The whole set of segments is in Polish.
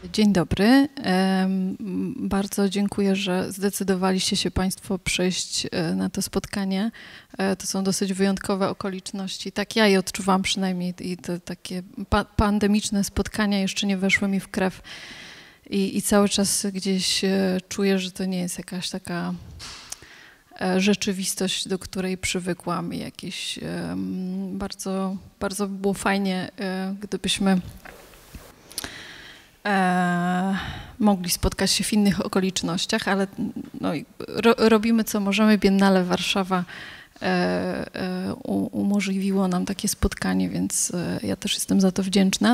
Dzień dobry. Bardzo dziękuję, że zdecydowaliście się Państwo przyjść na to spotkanie. To są dosyć wyjątkowe okoliczności. Tak ja je odczuwam przynajmniej i te takie pandemiczne spotkania jeszcze nie weszły mi w krew i cały czas gdzieś czuję, że to nie jest jakaś taka rzeczywistość, do której przywykłam. Jakieś bardzo, bardzo było fajnie, gdybyśmy mogli spotkać się w innych okolicznościach, ale no, robimy co możemy. Biennale Warszawa umożliwiło nam takie spotkanie, więc ja też jestem za to wdzięczna.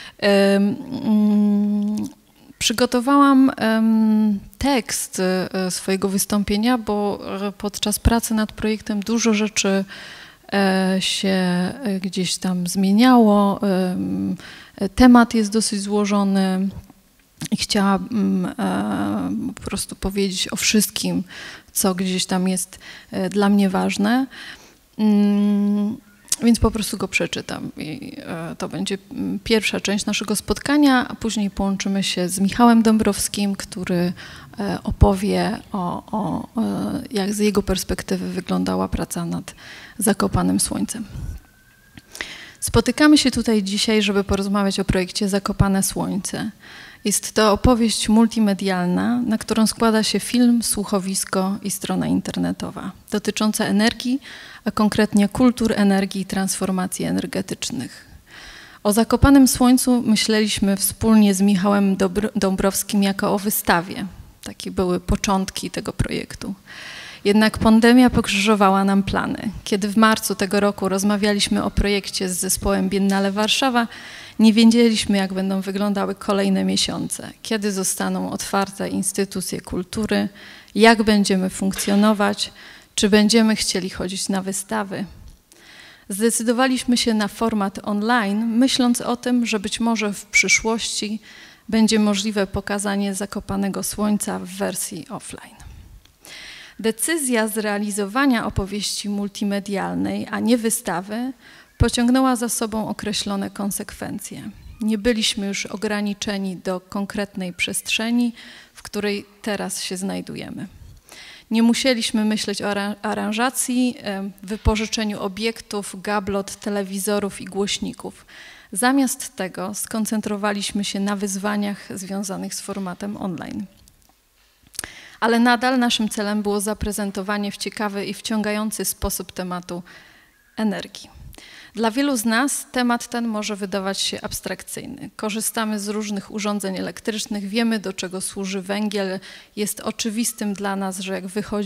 Przygotowałam tekst swojego wystąpienia, bo podczas pracy nad projektem dużo rzeczy się gdzieś tam zmieniało. Temat jest dosyć złożony i chciałabym po prostu powiedzieć o wszystkim, co gdzieś tam jest dla mnie ważne. Więc po prostu go przeczytam i to będzie pierwsza część naszego spotkania, a później połączymy się z Michałem Dąbrowskim, który opowie o jak z jego perspektywy wyglądała praca nad Zakopanem Słońcem. Spotykamy się tutaj dzisiaj, żeby porozmawiać o projekcie Zakopane Słońce. Jest to opowieść multimedialna, na którą składa się film, słuchowisko i strona internetowa, dotycząca energii, a konkretnie kultur energii i transformacji energetycznych. O Zakopanem Słońcu myśleliśmy wspólnie z Michałem Dąbrowskim jako o wystawie. Takie były początki tego projektu. Jednak pandemia pokrzyżowała nam plany. Kiedy w marcu tego roku rozmawialiśmy o projekcie z zespołem Biennale Warszawa, nie wiedzieliśmy, jak będą wyglądały kolejne miesiące, kiedy zostaną otwarte instytucje kultury, jak będziemy funkcjonować, czy będziemy chcieli chodzić na wystawy. Zdecydowaliśmy się na format online, myśląc o tym, że być może w przyszłości będzie możliwe pokazanie Zakopanego Słońca w wersji offline. Decyzja zrealizowania opowieści multimedialnej, a nie wystawy, pociągnęła za sobą określone konsekwencje. Nie byliśmy już ograniczeni do konkretnej przestrzeni, w której teraz się znajdujemy. Nie musieliśmy myśleć o aranżacji, wypożyczeniu obiektów, gablot, telewizorów i głośników. Zamiast tego skoncentrowaliśmy się na wyzwaniach związanych z formatem online. Ale nadal naszym celem było zaprezentowanie w ciekawy i wciągający sposób tematu energii. Dla wielu z nas temat ten może wydawać się abstrakcyjny. Korzystamy z różnych urządzeń elektrycznych, wiemy, do czego służy węgiel. Jest oczywistym dla nas, że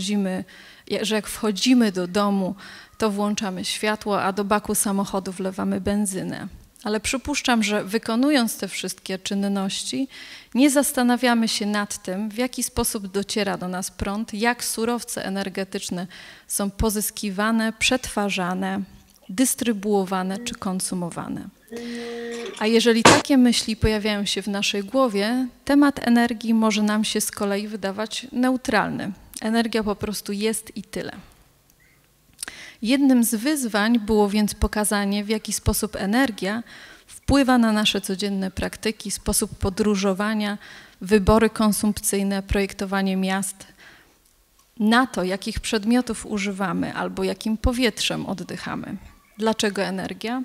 jak wchodzimy do domu, to włączamy światło, a do baku samochodu wlewamy benzynę. Ale przypuszczam, że wykonując te wszystkie czynności, nie zastanawiamy się nad tym, w jaki sposób dociera do nas prąd, jak surowce energetyczne są pozyskiwane, przetwarzane, dystrybuowane czy konsumowane. A jeżeli takie myśli pojawiają się w naszej głowie, temat energii może nam się z kolei wydawać neutralny. Energia po prostu jest i tyle. Jednym z wyzwań było więc pokazanie, w jaki sposób energia wpływa na nasze codzienne praktyki, sposób podróżowania, wybory konsumpcyjne, projektowanie miast, na to, jakich przedmiotów używamy albo jakim powietrzem oddychamy. Dlaczego energia?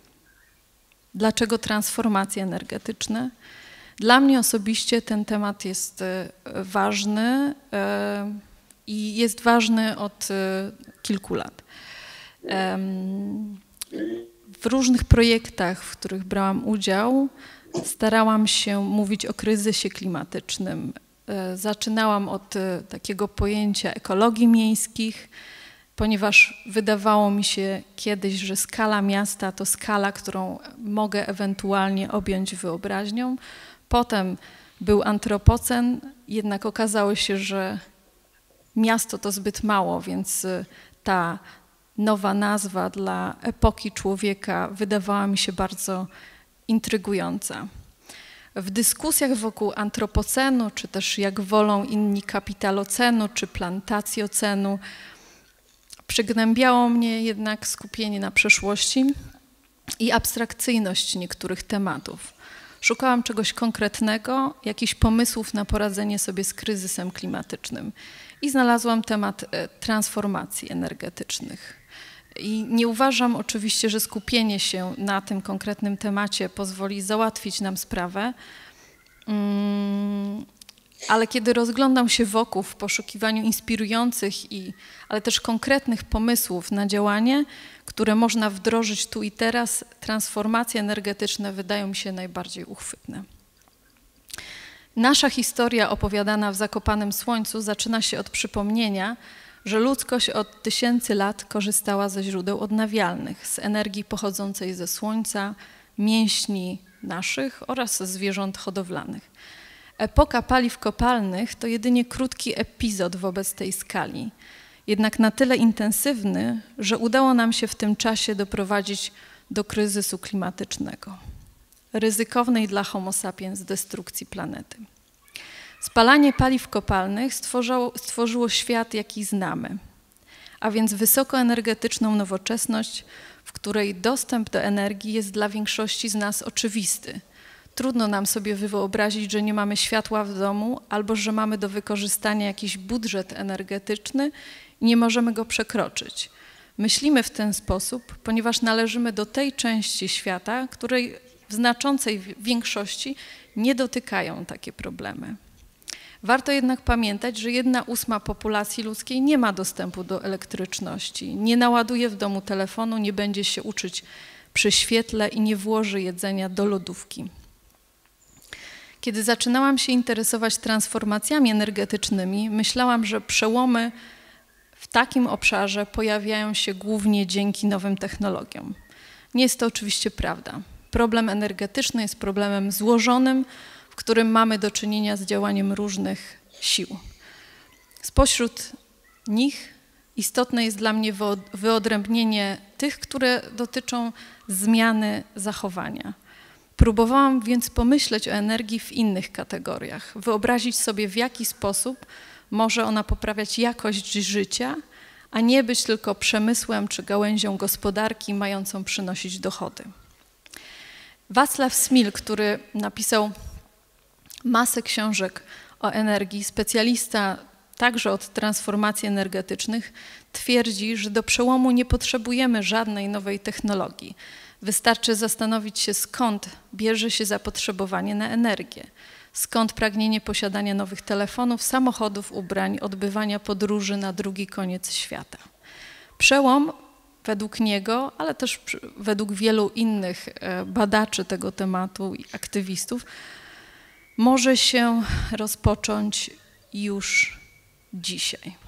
Dlaczego transformacje energetyczne? Dla mnie osobiście ten temat jest ważny i jest ważny od kilku lat. W różnych projektach, w których brałam udział, starałam się mówić o kryzysie klimatycznym. Zaczynałam od takiego pojęcia ekologii miejskich, ponieważ wydawało mi się kiedyś, że skala miasta to skala, którą mogę ewentualnie objąć wyobraźnią. Potem był antropocen, jednak okazało się, że miasto to zbyt mało, więc ta nowa nazwa dla epoki człowieka wydawała mi się bardzo intrygująca. W dyskusjach wokół antropocenu, czy też jak wolą inni kapitalocenu, czy plantacjocenu, przygnębiało mnie jednak skupienie na przeszłości i abstrakcyjność niektórych tematów. Szukałam czegoś konkretnego, jakichś pomysłów na poradzenie sobie z kryzysem klimatycznym i znalazłam temat transformacji energetycznych. I nie uważam oczywiście, że skupienie się na tym konkretnym temacie pozwoli załatwić nam sprawę, ale kiedy rozglądam się wokół w poszukiwaniu inspirujących, ale też konkretnych pomysłów na działanie, które można wdrożyć tu i teraz, transformacje energetyczne wydają mi się najbardziej uchwytne. Nasza historia opowiadana w Zakopanem Słońcu zaczyna się od przypomnienia, że ludzkość od tysięcy lat korzystała ze źródeł odnawialnych, z energii pochodzącej ze Słońca, mięśni naszych oraz zwierząt hodowlanych. Epoka paliw kopalnych to jedynie krótki epizod wobec tej skali, jednak na tyle intensywny, że udało nam się w tym czasie doprowadzić do kryzysu klimatycznego, ryzykownej dla Homo sapiens destrukcji planety. Spalanie paliw kopalnych stworzyło świat, jaki znamy, a więc wysokoenergetyczną nowoczesność, w której dostęp do energii jest dla większości z nas oczywisty. Trudno nam sobie wyobrazić, że nie mamy światła w domu albo że mamy do wykorzystania jakiś budżet energetyczny i nie możemy go przekroczyć. Myślimy w ten sposób, ponieważ należymy do tej części świata, której w znaczącej większości nie dotykają takie problemy. Warto jednak pamiętać, że 1/8 populacji ludzkiej nie ma dostępu do elektryczności, nie naładuje w domu telefonu, nie będzie się uczyć przy świetle i nie włoży jedzenia do lodówki. Kiedy zaczynałam się interesować transformacjami energetycznymi, myślałam, że przełomy w takim obszarze pojawiają się głównie dzięki nowym technologiom. Nie jest to oczywiście prawda. Problem energetyczny jest problemem złożonym, w którym mamy do czynienia z działaniem różnych sił. Spośród nich istotne jest dla mnie wyodrębnienie tych, które dotyczą zmiany zachowania. Próbowałam więc pomyśleć o energii w innych kategoriach, wyobrazić sobie, w jaki sposób może ona poprawiać jakość życia, a nie być tylko przemysłem czy gałęzią gospodarki mającą przynosić dochody. Wacław Smil, który napisał masę książek o energii, specjalista także od transformacji energetycznych, twierdzi, że do przełomu nie potrzebujemy żadnej nowej technologii. Wystarczy zastanowić się, skąd bierze się zapotrzebowanie na energię, skąd pragnienie posiadania nowych telefonów, samochodów, ubrań, odbywania podróży na drugi koniec świata. Przełom według niego, ale też według wielu innych badaczy tego tematu i aktywistów, może się rozpocząć już dzisiaj.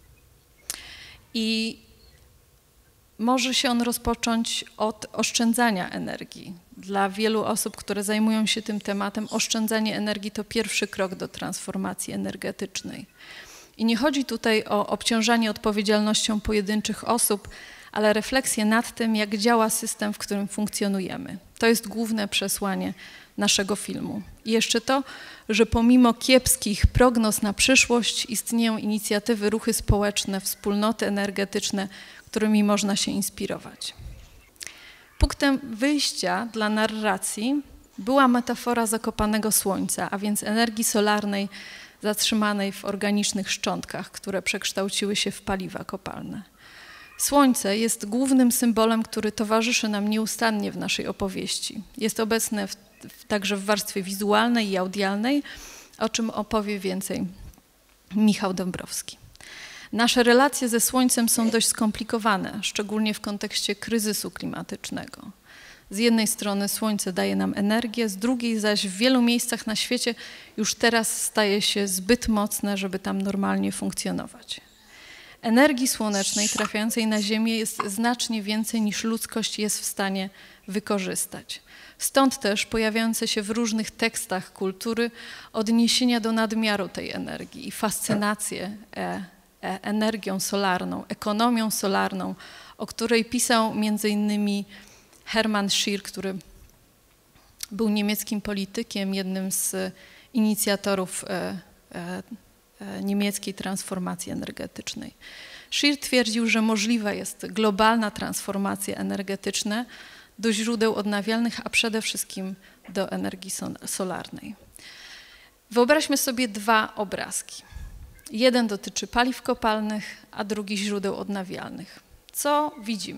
I może się on rozpocząć od oszczędzania energii. Dla wielu osób, które zajmują się tym tematem, oszczędzanie energii to pierwszy krok do transformacji energetycznej. I nie chodzi tutaj o obciążanie odpowiedzialnością pojedynczych osób, ale refleksję nad tym, jak działa system, w którym funkcjonujemy. To jest główne przesłanie naszego filmu. I jeszcze to, że pomimo kiepskich prognoz na przyszłość istnieją inicjatywy, ruchy społeczne, wspólnoty energetyczne, którymi można się inspirować. Punktem wyjścia dla narracji była metafora zakopanego słońca, a więc energii solarnej zatrzymanej w organicznych szczątkach, które przekształciły się w paliwa kopalne. Słońce jest głównym symbolem, który towarzyszy nam nieustannie w naszej opowieści. Jest obecne także w warstwie wizualnej i audialnej, o czym opowie więcej Michał Dąbrowski. Nasze relacje ze Słońcem są dość skomplikowane, szczególnie w kontekście kryzysu klimatycznego. Z jednej strony Słońce daje nam energię, z drugiej zaś w wielu miejscach na świecie już teraz staje się zbyt mocne, żeby tam normalnie funkcjonować. Energii słonecznej trafiającej na Ziemię jest znacznie więcej, niż ludzkość jest w stanie wykorzystać. Stąd też pojawiające się w różnych tekstach kultury odniesienia do nadmiaru tej energii i fascynację energią solarną, ekonomią solarną, o której pisał m.in. Hermann Schier, który był niemieckim politykiem, jednym z inicjatorów niemieckiej transformacji energetycznej. Schier twierdził, że możliwa jest globalna transformacja energetyczna do źródeł odnawialnych, a przede wszystkim do energii solarnej. Wyobraźmy sobie dwa obrazki. Jeden dotyczy paliw kopalnych, a drugi źródeł odnawialnych. Co widzimy?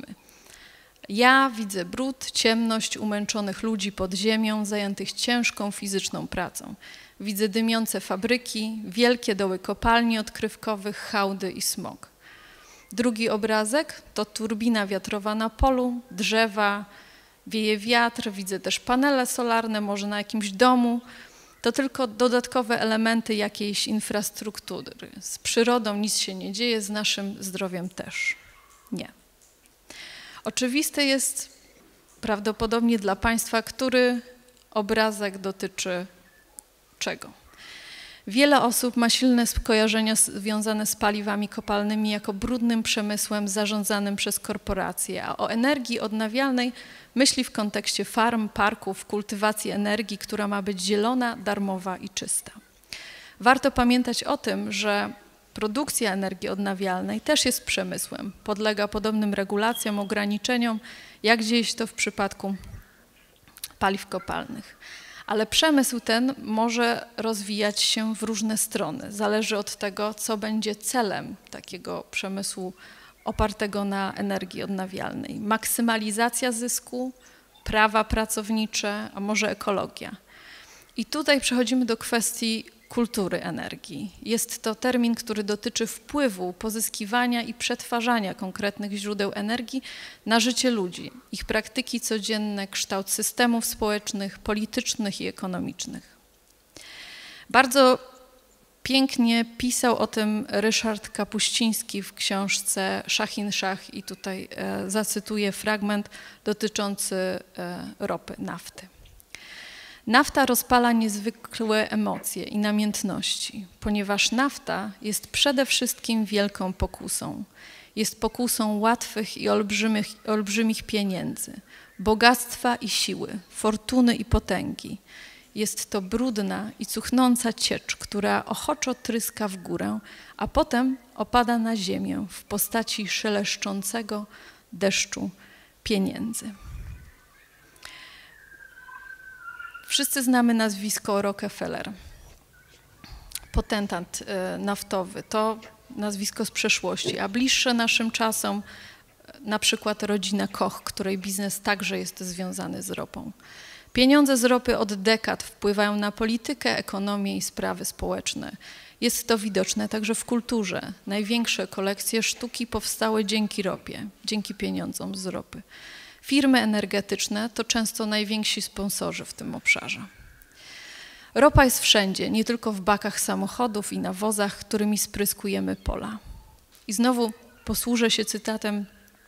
Ja widzę brud, ciemność umęczonych ludzi pod ziemią, zajętych ciężką fizyczną pracą. Widzę dymiące fabryki, wielkie doły kopalni odkrywkowych, hałdy i smog. Drugi obrazek to turbina wiatrowa na polu, drzewa, wieje wiatr, widzę też panele solarne, może na jakimś domu. To tylko dodatkowe elementy jakiejś infrastruktury. Z przyrodą nic się nie dzieje, z naszym zdrowiem też nie. Oczywiste jest prawdopodobnie dla Państwa, który obrazek dotyczy czego. Wiele osób ma silne skojarzenia związane z paliwami kopalnymi jako brudnym przemysłem zarządzanym przez korporacje, a o energii odnawialnej myśli w kontekście farm, parków, kultywacji energii, która ma być zielona, darmowa i czysta. Warto pamiętać o tym, że produkcja energii odnawialnej też jest przemysłem, podlega podobnym regulacjom, ograniczeniom, jak dzieje się to w przypadku paliw kopalnych. Ale przemysł ten może rozwijać się w różne strony. Zależy od tego, co będzie celem takiego przemysłu opartego na energii odnawialnej. Maksymalizacja zysku, prawa pracownicze, a może ekologia. I tutaj przechodzimy do kwestii kultury energii. Jest to termin, który dotyczy wpływu, pozyskiwania i przetwarzania konkretnych źródeł energii na życie ludzi, ich praktyki codzienne, kształt systemów społecznych, politycznych i ekonomicznych. Bardzo pięknie pisał o tym Ryszard Kapuściński w książce Szach in Szach i tutaj zacytuję fragment dotyczący ropy, nafty. Nafta rozpala niezwykłe emocje i namiętności, ponieważ nafta jest przede wszystkim wielką pokusą. Jest pokusą łatwych i olbrzymich pieniędzy, bogactwa i siły, fortuny i potęgi. Jest to brudna i cuchnąca ciecz, która ochoczo tryska w górę, a potem opada na ziemię w postaci szeleszczącego deszczu pieniędzy. Wszyscy znamy nazwisko Rockefeller, potentat naftowy. To nazwisko z przeszłości, a bliższe naszym czasom na przykład rodzina Koch, której biznes także jest związany z ropą. Pieniądze z ropy od dekad wpływają na politykę, ekonomię i sprawy społeczne. Jest to widoczne także w kulturze. Największe kolekcje sztuki powstały dzięki ropie, dzięki pieniądzom z ropy. Firmy energetyczne to często najwięksi sponsorzy w tym obszarze. Ropa jest wszędzie, nie tylko w bakach samochodów i na wozach, którymi spryskujemy pola. I znowu posłużę się cytatem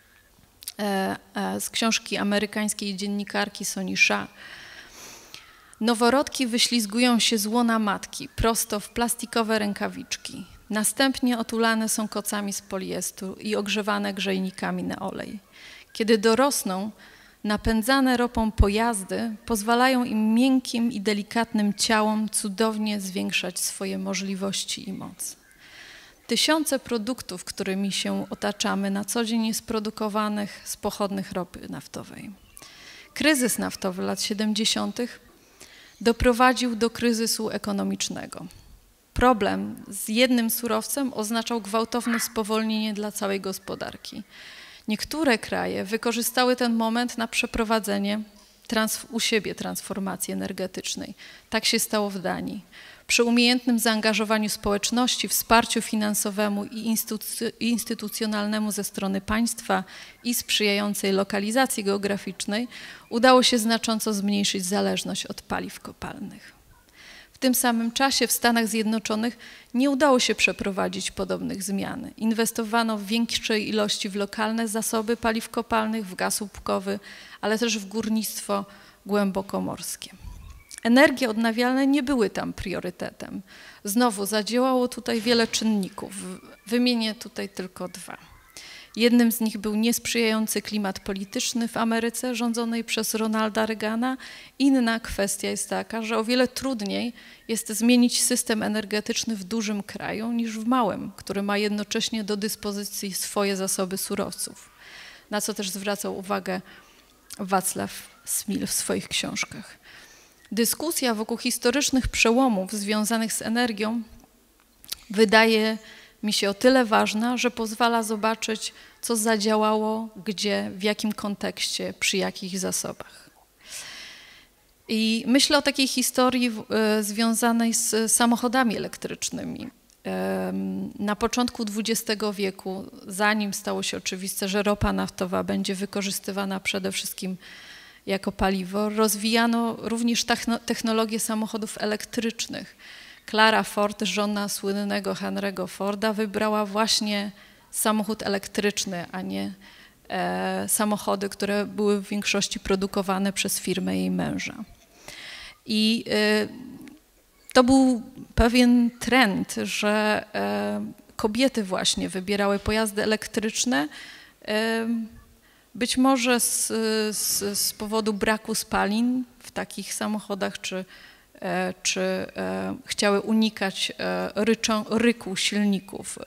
z książki amerykańskiej dziennikarki Sony Shah. Noworodki wyślizgują się z łona matki prosto w plastikowe rękawiczki. Następnie otulane są kocami z poliestru i ogrzewane grzejnikami na olej. Kiedy dorosną, napędzane ropą pojazdy pozwalają im miękkim i delikatnym ciałom cudownie zwiększać swoje możliwości i moc. Tysiące produktów, którymi się otaczamy na co dzień jest produkowanych z pochodnych ropy naftowej. Kryzys naftowy lat 70. doprowadził do kryzysu ekonomicznego. Problem z jednym surowcem oznaczał gwałtowne spowolnienie dla całej gospodarki. Niektóre kraje wykorzystały ten moment na przeprowadzenie u siebie transformacji energetycznej. Tak się stało w Danii. Przy umiejętnym zaangażowaniu społeczności, wsparciu finansowemu i instytucjonalnemu ze strony państwa i sprzyjającej lokalizacji geograficznej udało się znacząco zmniejszyć zależność od paliw kopalnych. W tym samym czasie w Stanach Zjednoczonych nie udało się przeprowadzić podobnych zmian. Inwestowano w większej ilości w lokalne zasoby paliw kopalnych, w gaz łupkowy, ale też w górnictwo głębokomorskie. Energie odnawialne nie były tam priorytetem. Znowu zadziałało tutaj wiele czynników. Wymienię tutaj tylko dwa. Jednym z nich był niesprzyjający klimat polityczny w Ameryce rządzonej przez Ronalda Reagana. Inna kwestia jest taka, że o wiele trudniej jest zmienić system energetyczny w dużym kraju niż w małym, który ma jednocześnie do dyspozycji swoje zasoby surowców, na co też zwracał uwagę Wacław Smil w swoich książkach. Dyskusja wokół historycznych przełomów związanych z energią wydaje mi się o tyle ważna, że pozwala zobaczyć, co zadziałało, gdzie, w jakim kontekście, przy jakich zasobach. I myślę o takiej historii związanej z samochodami elektrycznymi. Na początku XX wieku, zanim stało się oczywiste, że ropa naftowa będzie wykorzystywana przede wszystkim jako paliwo, rozwijano również technologię samochodów elektrycznych. Clara Ford, żona słynnego Henry'ego Forda, wybrała właśnie samochód elektryczny, a nie samochody, które były w większości produkowane przez firmę jej męża. I to był pewien trend, że kobiety właśnie wybierały pojazdy elektryczne, być może z powodu braku spalin w takich samochodach, czy chciały unikać ryku silników.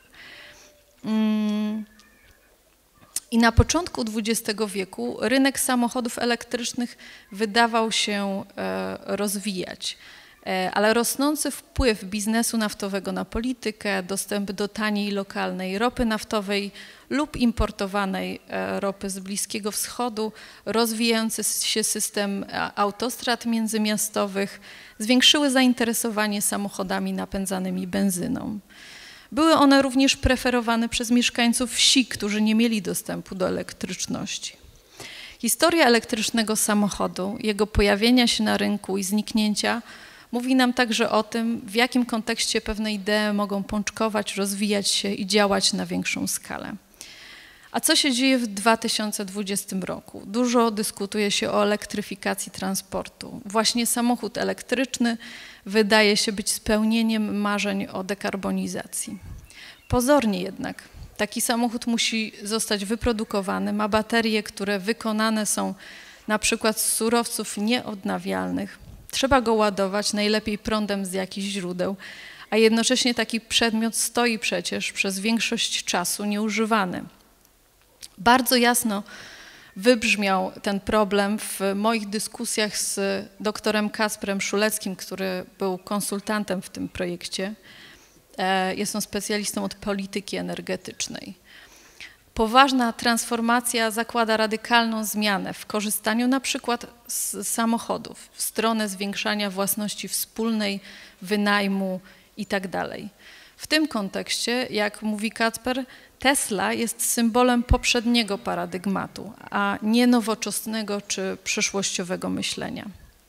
I na początku XX wieku rynek samochodów elektrycznych wydawał się rozwijać, ale rosnący wpływ biznesu naftowego na politykę, dostęp do taniej lokalnej ropy naftowej lub importowanej ropy z Bliskiego Wschodu, rozwijający się system autostrad międzymiastowych zwiększyły zainteresowanie samochodami napędzanymi benzyną. Były one również preferowane przez mieszkańców wsi, którzy nie mieli dostępu do elektryczności. Historia elektrycznego samochodu, jego pojawienia się na rynku i zniknięcia mówi nam także o tym, w jakim kontekście pewne idee mogą pączkować, rozwijać się i działać na większą skalę. A co się dzieje w 2020 roku? Dużo dyskutuje się o elektryfikacji transportu. Właśnie samochód elektryczny wydaje się być spełnieniem marzeń o dekarbonizacji. Pozornie jednak taki samochód musi zostać wyprodukowany, ma baterie, które wykonane są na przykład z surowców nieodnawialnych. Trzeba go ładować, najlepiej prądem z jakichś źródeł, a jednocześnie taki przedmiot stoi przecież przez większość czasu nieużywany. Bardzo jasno wybrzmiał ten problem w moich dyskusjach z doktorem Kacprem Szuleckim, który był konsultantem w tym projekcie. Jest on specjalistą od polityki energetycznej. Poważna transformacja zakłada radykalną zmianę w korzystaniu na przykład z samochodów w stronę zwiększania własności wspólnej, wynajmu itd. W tym kontekście, jak mówi Kacper, Tesla jest symbolem poprzedniego paradygmatu, a nie nowoczesnego czy przyszłościowego myślenia.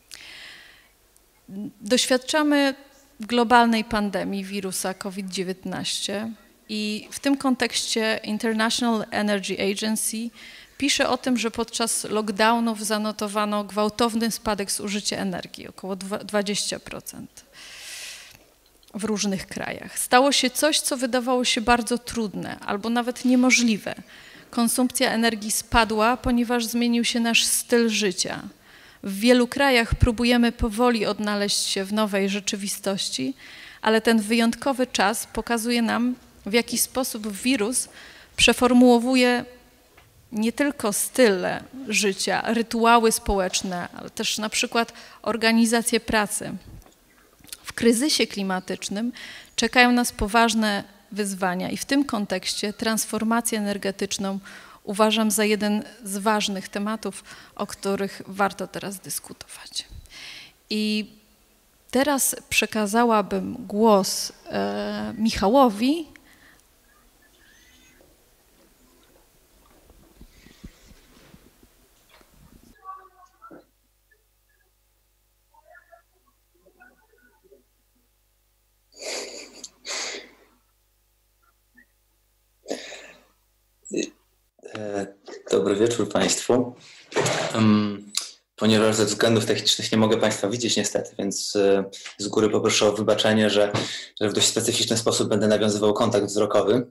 Doświadczamy globalnej pandemii wirusa COVID-19 i w tym kontekście International Energy Agency pisze o tym, że podczas lockdownów zanotowano gwałtowny spadek zużycia energii, około 20%. W różnych krajach. Stało się coś, co wydawało się bardzo trudne albo nawet niemożliwe. Konsumpcja energii spadła, ponieważ zmienił się nasz styl życia. W wielu krajach próbujemy powoli odnaleźć się w nowej rzeczywistości, ale ten wyjątkowy czas pokazuje nam, w jaki sposób wirus przeformułowuje nie tylko style życia, rytuały społeczne, ale też na przykład organizację pracy. W kryzysie klimatycznym czekają nas poważne wyzwania i w tym kontekście transformację energetyczną uważam za jeden z ważnych tematów, o których warto teraz dyskutować. I teraz przekazałabym głos Michałowi. Dobry wieczór Państwu. Ponieważ ze względów technicznych nie mogę Państwa widzieć niestety, więc z góry poproszę o wybaczenie, że w dość specyficzny sposób będę nawiązywał kontakt wzrokowy.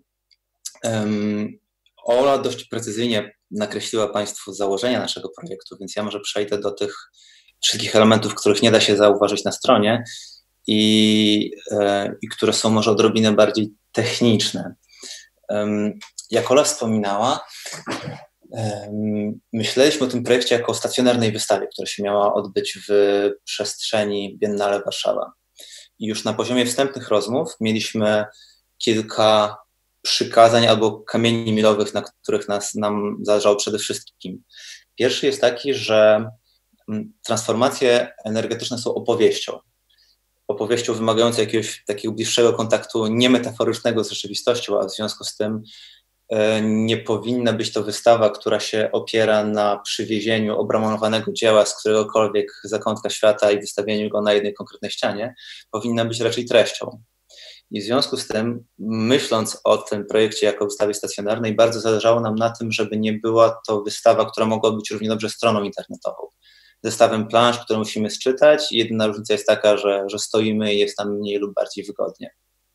Ola dość precyzyjnie nakreśliła Państwu założenia naszego projektu, więc ja może przejdę do tych wszystkich elementów, których nie da się zauważyć na stronie i które są może odrobinę bardziej techniczne. Jak Ola wspominała, Myśleliśmy o tym projekcie jako o stacjonarnej wystawie, która się miała odbyć w przestrzeni Biennale Warszawa. I już na poziomie wstępnych rozmów mieliśmy kilka przykazań albo kamieni milowych, na których nam zależało przede wszystkim. Pierwszy jest taki, że transformacje energetyczne są opowieścią wymagającą jakiegoś takiego bliższego kontaktu niemetaforycznego z rzeczywistością, a w związku z tym nie powinna być to wystawa, która się opiera na przywiezieniu obramowanego dzieła z któregokolwiek zakątka świata i wystawieniu go na jednej konkretnej ścianie. Powinna być raczej treścią. I w związku z tym, myśląc o tym projekcie jako wystawie stacjonarnej, bardzo zależało nam na tym, żeby nie była to wystawa, która mogła być równie dobrze stroną internetową. Zestawem plansz, które musimy sczytać. Jedyna różnica jest taka, że stoimy i jest tam mniej lub bardziej wygodnie.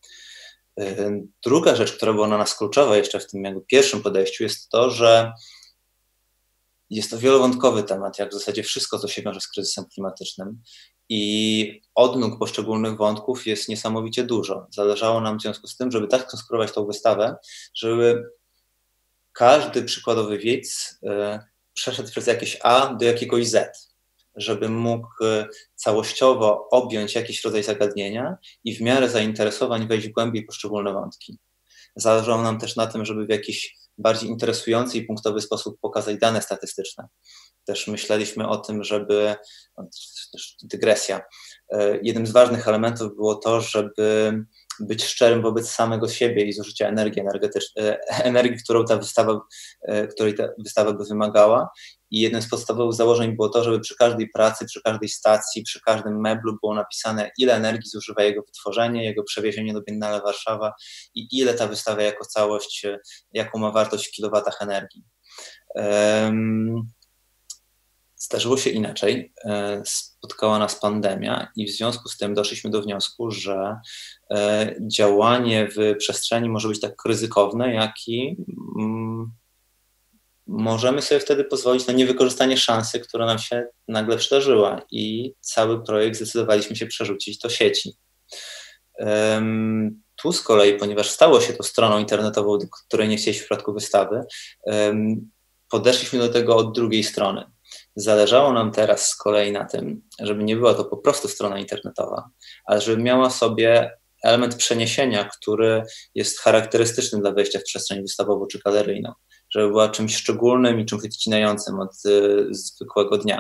Druga rzecz, która była dla nas kluczowa jeszcze w tym jakby pierwszym podejściu, jest to, że jest to wielowątkowy temat, jak w zasadzie wszystko, co się wiąże z kryzysem klimatycznym, i odnóg poszczególnych wątków jest niesamowicie dużo. Zależało nam w związku z tym, żeby tak skonstruować tą wystawę, żeby każdy przykładowy widz przeszedł przez jakieś A do jakiegoś Z, żeby mógł całościowo objąć jakiś rodzaj zagadnienia i w miarę zainteresowań wejść w głębiej poszczególne wątki. Zależało nam też na tym, żeby w jakiś bardziej interesujący i punktowy sposób pokazać dane statystyczne. Też myśleliśmy o tym, żeby, też dygresja, jednym z ważnych elementów było to, żeby być szczerym wobec samego siebie i zużycia energii, której ta wystawa by wymagała. I jednym z podstawowych założeń było to, żeby przy każdej pracy, przy każdej stacji, przy każdym meblu było napisane, ile energii zużywa jego wytworzenie, jego przewiezienie do Biennale Warszawa i ile ta wystawa jako całość, jaką ma wartość w kilowatach energii. Zdarzyło się inaczej. Spotkała nas pandemia i w związku z tym doszliśmy do wniosku, że działanie w przestrzeni może być tak ryzykowne, jak i możemy sobie wtedy pozwolić na niewykorzystanie szansy, która nam się nagle przydarzyła, i cały projekt zdecydowaliśmy się przerzucić do sieci. Tu z kolei, ponieważ stało się to stroną internetową, do której nie chcieliśmy w przypadku wystawy, podeszliśmy do tego od drugiej strony. Zależało nam teraz z kolei na tym, żeby nie była to po prostu strona internetowa, ale żeby miała sobie element przeniesienia, który jest charakterystyczny dla wejścia w przestrzeń wystawową czy galeryjną, żeby była czymś szczególnym i czymś odcinającym od zwykłego dnia.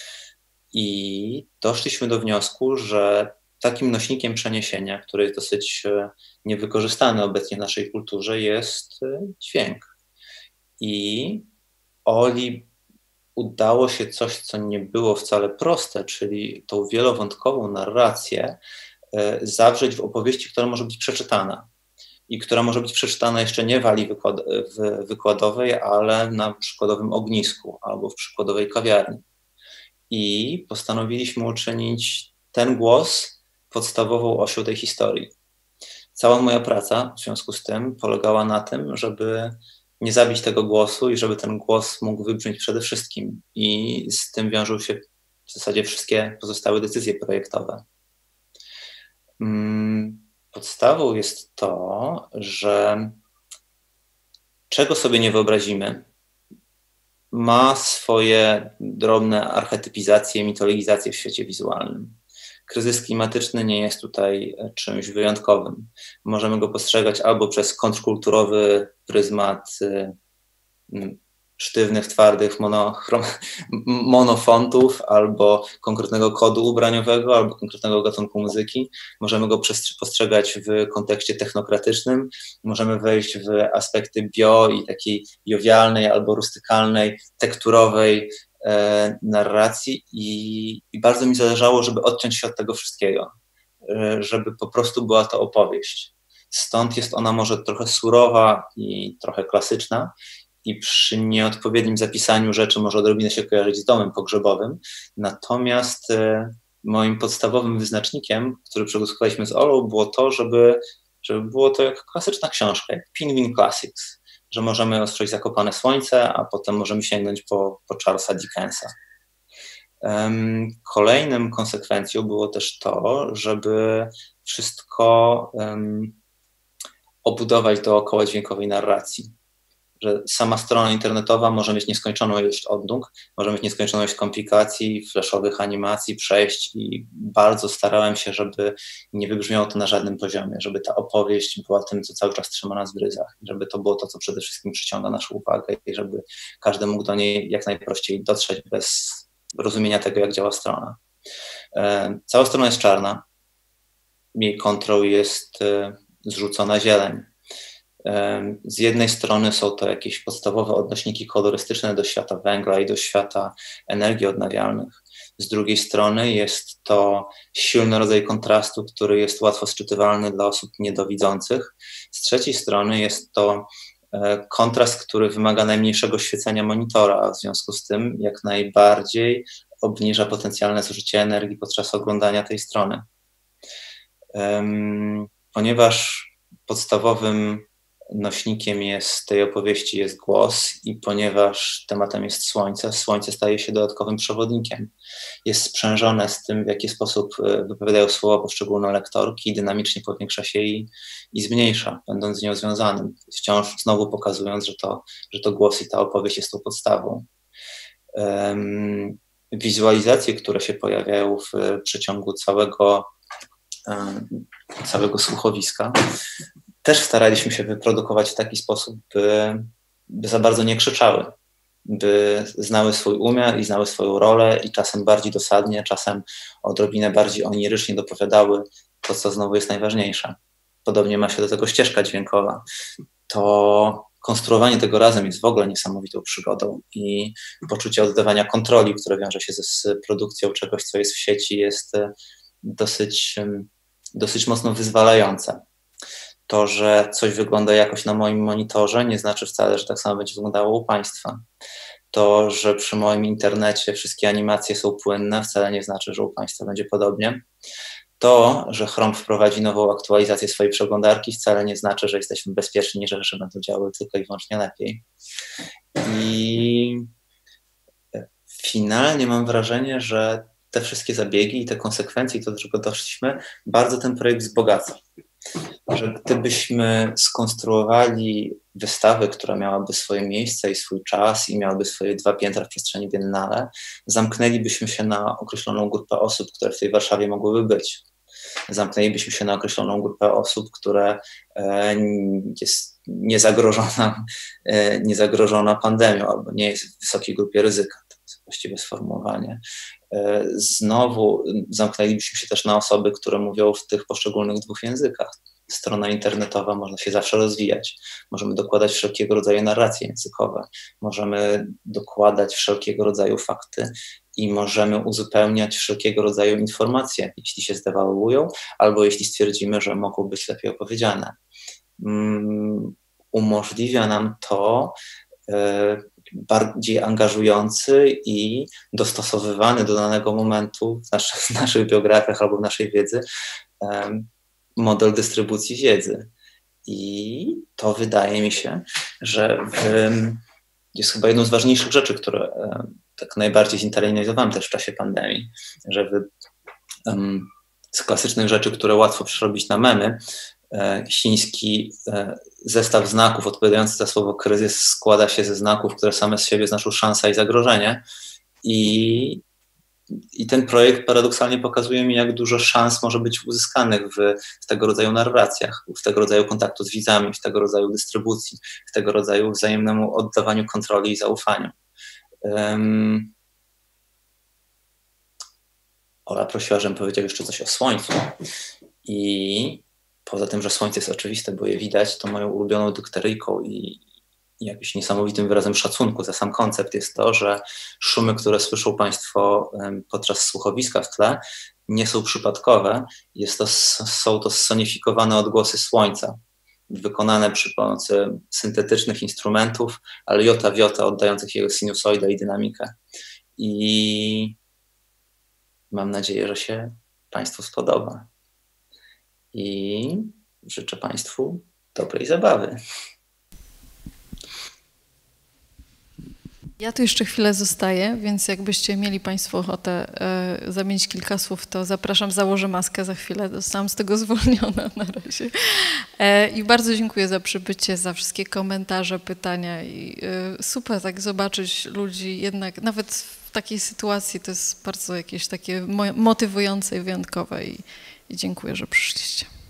I doszliśmy do wniosku, że takim nośnikiem przeniesienia, który jest dosyć niewykorzystany obecnie w naszej kulturze, jest dźwięk. I Oli udało się coś, co nie było wcale proste, czyli tą wielowątkową narrację zawrzeć w opowieści, która może być przeczytana. I która może być przeczytana jeszcze nie w ali wykładowej, ale na przykładowym ognisku albo w przykładowej kawiarni. I postanowiliśmy uczynić ten głos podstawową osią tej historii. Cała moja praca w związku z tym polegała na tym, żeby nie zabić tego głosu i żeby ten głos mógł wybrzmieć przede wszystkim. I z tym wiążą się w zasadzie wszystkie pozostałe decyzje projektowe. Podstawą jest to, że czego sobie nie wyobrazimy, ma swoje drobne archetypizacje, mitologizacje w świecie wizualnym. Kryzys klimatyczny nie jest tutaj czymś wyjątkowym. Możemy go postrzegać albo przez kontrkulturowy pryzmat sztywnych, twardych monofontów, albo konkretnego kodu ubraniowego, albo konkretnego gatunku muzyki. Możemy go postrzegać w kontekście technokratycznym, możemy wejść w aspekty bio i takiej jowialnej albo rustykalnej, tekturowej narracji i bardzo mi zależało, żeby odciąć się od tego wszystkiego, żeby po prostu była to opowieść. Stąd jest ona może trochę surowa i trochę klasyczna, i przy nieodpowiednim zapisaniu rzeczy może odrobinę się kojarzyć z domem pogrzebowym. Natomiast moim podstawowym wyznacznikiem, który przegłosowaliśmy z Olą, było to, żeby było to jak klasyczna książka, jak Penguin Classics, że możemy ostrzeć Zakopane Słońce, a potem możemy sięgnąć po Charlesa Dickensa. Kolejną konsekwencją było też to, żeby wszystko obudować dookoła dźwiękowej narracji. że sama strona internetowa może mieć nieskończoną ilość odnóg, może mieć nieskończoną ilość komplikacji, flashowych animacji, przejść i bardzo starałem się, żeby nie wybrzmiało to na żadnym poziomie, żeby ta opowieść była tym, co cały czas trzyma nas w ryzach, żeby to było to, co przede wszystkim przyciąga naszą uwagę i żeby każdy mógł do niej jak najprościej dotrzeć bez rozumienia tego, jak działa strona. Cała strona jest czarna, jej kontrol jest zrzucona zieleń. Z jednej strony są to jakieś podstawowe odnośniki kolorystyczne do świata węgla i do świata energii odnawialnych. Z drugiej strony jest to silny rodzaj kontrastu, który jest łatwo sczytywalny dla osób niedowidzących. Z trzeciej strony jest to kontrast, który wymaga najmniejszego świecenia monitora, a w związku z tym jak najbardziej obniża potencjalne zużycie energii podczas oglądania tej strony. Ponieważ podstawowym nośnikiem tej opowieści jest głos i ponieważ tematem jest słońce, słońce staje się dodatkowym przewodnikiem. Jest sprzężone z tym, w jaki sposób wypowiadają słowa poszczególne lektorki, dynamicznie powiększa się i zmniejsza, będąc z nią związanym, wciąż znowu pokazując, że to głos i ta opowieść jest tą podstawą. Wizualizacje, które się pojawiają w przeciągu całego słuchowiska, też staraliśmy się wyprodukować w taki sposób, by za bardzo nie krzyczały, by znały swój umiar i znały swoją rolę i czasem bardziej dosadnie, czasem odrobinę bardziej onirycznie dopowiadały to, co znowu jest najważniejsze. Podobnie ma się do tego ścieżka dźwiękowa. To konstruowanie tego razem jest w ogóle niesamowitą przygodą i poczucie oddawania kontroli, które wiąże się z produkcją czegoś, co jest w sieci, jest dosyć mocno wyzwalające. To, że coś wygląda jakoś na moim monitorze, nie znaczy wcale, że tak samo będzie wyglądało u Państwa. To, że przy moim internecie wszystkie animacje są płynne, wcale nie znaczy, że u Państwa będzie podobnie. To, że Chrome wprowadzi nową aktualizację swojej przeglądarki, wcale nie znaczy, że jesteśmy bezpieczni, że rzeczy będą działały tylko i wyłącznie lepiej. I finalnie mam wrażenie, że te wszystkie zabiegi i te konsekwencje, to do czego doszliśmy, bardzo ten projekt wzbogaca. Że gdybyśmy skonstruowali wystawę, która miałaby swoje miejsce i swój czas i miałaby swoje 2 piętra w przestrzeni biennale, zamknęlibyśmy się na określoną grupę osób, które w tej Warszawie mogłyby być. Zamknęlibyśmy się na określoną grupę osób, które jest niezagrożona pandemią albo nie jest w wysokiej grupie ryzyka. To jest właściwe sformułowanie. Znowu zamknęlibyśmy się też na osoby, które mówią w tych poszczególnych 2 językach. Strona internetowa można się zawsze rozwijać. Możemy dokładać wszelkiego rodzaju narracje językowe. Możemy dokładać wszelkiego rodzaju fakty i możemy uzupełniać wszelkiego rodzaju informacje, jeśli się zdewaluują, albo jeśli stwierdzimy, że mogą być lepiej opowiedziane. Umożliwia nam to bardziej angażujący i dostosowywany do danego momentu w naszych biografiach albo w naszej wiedzy model dystrybucji wiedzy. I to wydaje mi się, że jest chyba jedną z ważniejszych rzeczy, które tak najbardziej zinternalizowałem też w czasie pandemii, że z klasycznych rzeczy, które łatwo przerobić na memy, chiński zestaw znaków odpowiadający za słowo kryzys składa się ze znaków, które same z siebie znaczą szansa i zagrożenie. I ten projekt paradoksalnie pokazuje mi, jak dużo szans może być uzyskanych w tego rodzaju narracjach, w tego rodzaju kontaktu z widzami, w tego rodzaju dystrybucji, w tego rodzaju wzajemnemu oddawaniu kontroli i zaufaniu. Ola prosiła, żebym powiedział jeszcze coś o słońcu. I poza tym, że słońce jest oczywiste, bo je widać, to moją ulubioną dykteryjką i jakimś niesamowitym wyrazem szacunku za sam koncept jest to, że szumy, które słyszą Państwo podczas słuchowiska w tle, nie są przypadkowe. Są to sonifikowane odgłosy słońca, wykonane przy pomocy syntetycznych instrumentów, ale jota w jota oddających jego sinusoidę i dynamikę. I mam nadzieję, że się Państwu spodoba. I życzę Państwu dobrej zabawy. Ja tu jeszcze chwilę zostaję, więc jakbyście mieli Państwo ochotę zamienić kilka słów, to zapraszam, założę maskę za chwilę, zostałam z tego zwolniona na razie. I bardzo dziękuję za przybycie, za wszystkie komentarze, pytania i super tak zobaczyć ludzi jednak, nawet w takiej sytuacji to jest bardzo jakieś takie motywujące i wyjątkowe i dziękuję, że przyszliście.